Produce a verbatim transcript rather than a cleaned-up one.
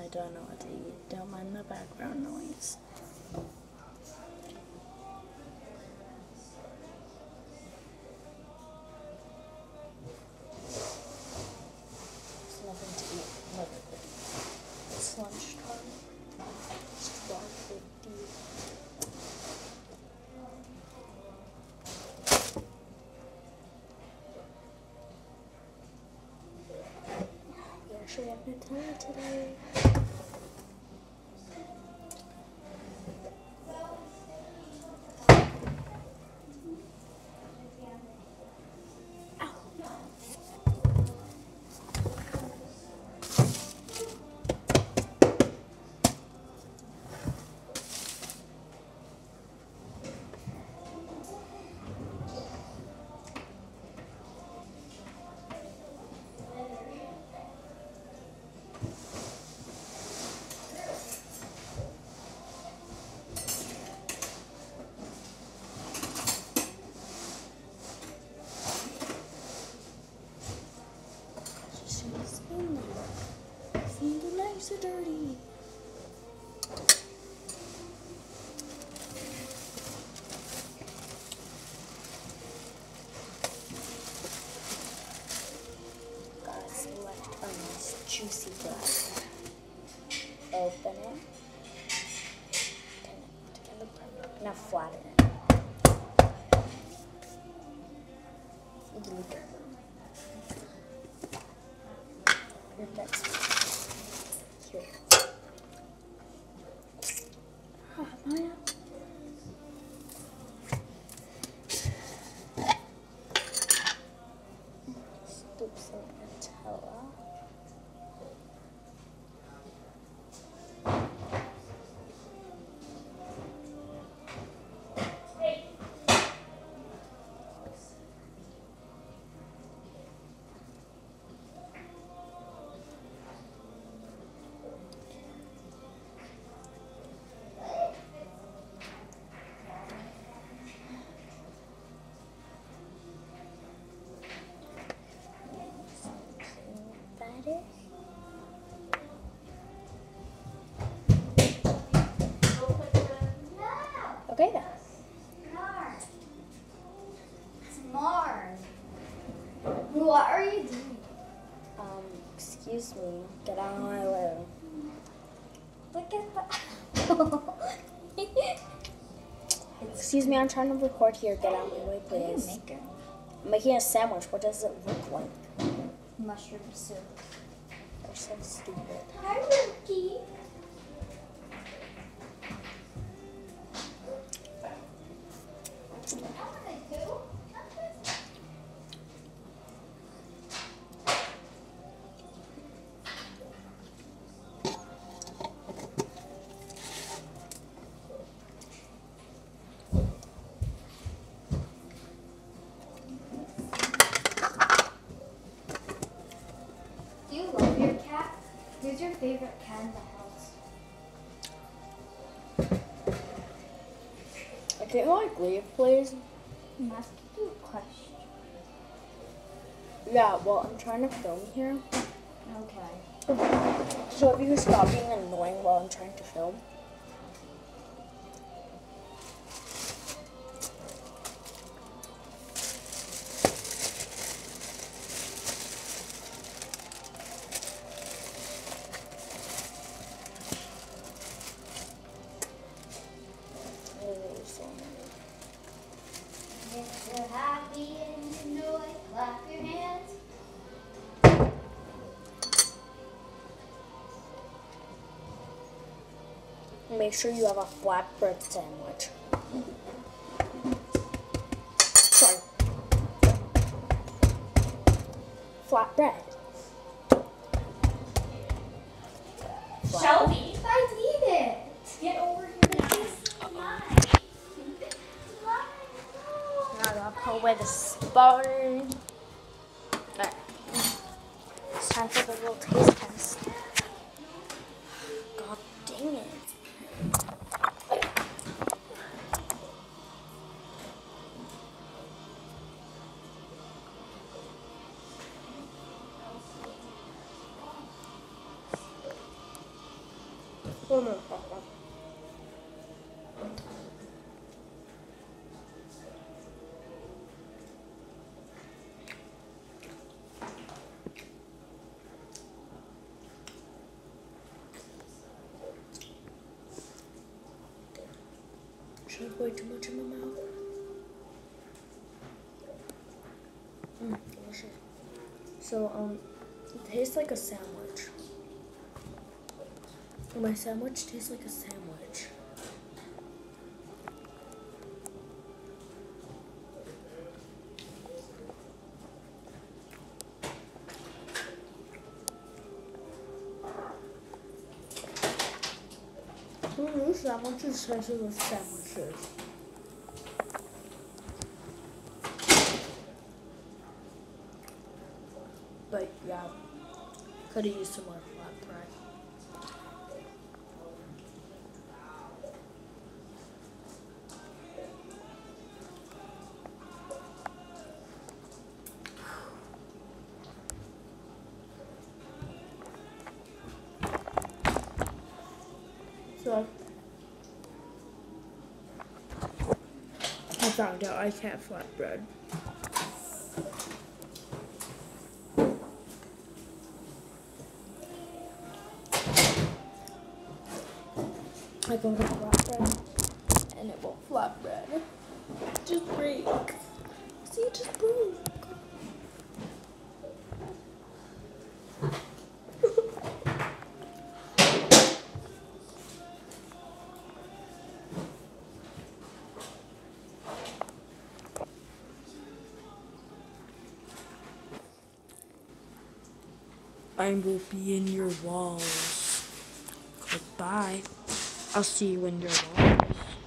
I don't know what to eat. Don't mind the background noise. There's nothing to eat. Look, it's lunchtime. It's twelve fifty. We actually have Nutella today. So dirty. Gotta select a nice juicy glass. Open it. Pin it together perfect. Now flatten it. Delete it. Your next here. Oh, Maya. Scoop some Nutella. Okay then. Mars. It's Mars. What are you doing? Um, excuse me. Get out of my way. Look at that. Excuse me, I'm trying to record here. Get out of my way, What are you please. making? I'm making a sandwich. What does it look like? Mushroom soup. You're so stupid. Hi, Rookie. Do you love your cat? Who's your favorite cat in the house? Can you like leave, please? I'm asking you a question. Yeah, well, I'm trying to film here. Okay. So if you could stop being annoying while I'm trying to film. If you're happy and you know it, clap your hands. Make sure you have a flatbread sandwich. Sorry. Flatbread. Shelby, I need it. Get over here. This is mine. It's mine. Now I gotta put away the spoon. Alright. It's time for the little taste test. God dang it. Oh no. Should I have way too much in my mouth? Mm, delicious. So, um, it tastes like a sandwich. My sandwich tastes like a sandwich. Mm, these sandwiches taste like sandwiches. But yeah, could have used some more flatbread. So I found out I can't flatbread. I go to flatbread and it won't flatbread. It just breaks. See, it just broke. I will be in your walls. Goodbye. I'll see you in your walls.